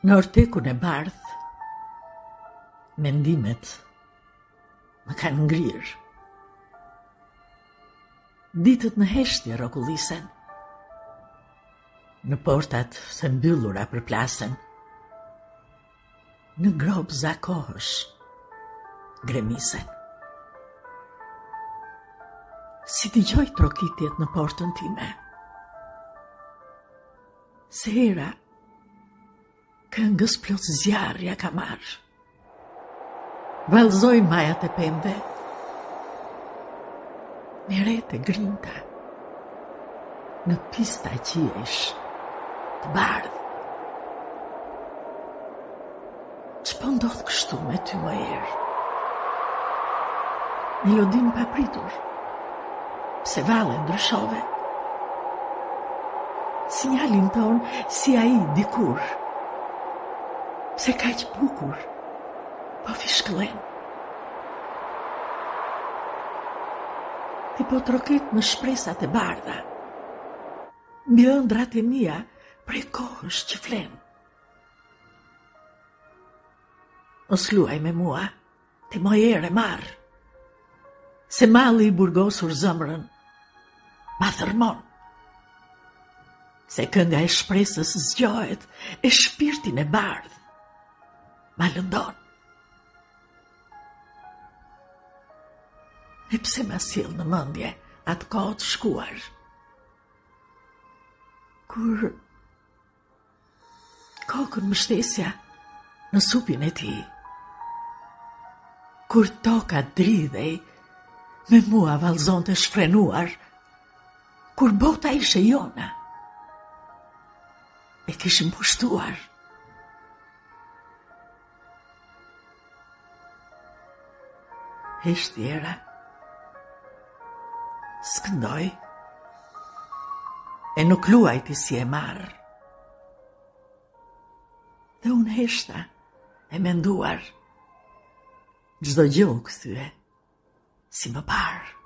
Në ortekun e bardh, mendimet më kanë ngrirë. Ditët në heshtje rrokullisen, në portat së mbyllura përplasen, në grob zakohësh gremisen. Si dëgjoj trokitjet në portën time, se hera këngës plot zjarrja ka marrë. Vallëzoj majat e pemëve, me rete grinta, në pista qiejsh të bardh. Ç'po ndodh kështu me ty më herë? Melodin papritur, pse valle ndryshove? Sinjalin ton si ai dikur, pse kaq bukur, po fishkëllen. Ti po troket në shpresat e bardha, mbi ëndrat e mia prej kohësh që flen. Mos luaj me mua, ti më herë marr, se malli i burgosur zëmrën ma thërmon, se kënga e shpresës zgjohet e shpirtin e bardh ma lëndon. E pse ma sjell në mendje atë kohë të shkuar, kur kokën më shtesja në supin e tij, kur toka dridhej, me mua vallëzonte shfrenuar, kur bota ishe jona, e kishim pushtuar. Heshtjera, skëndoj, e nuk luajti si e marr. Dhe unë heshta e menduar, çdo gjë u kthye si më parë.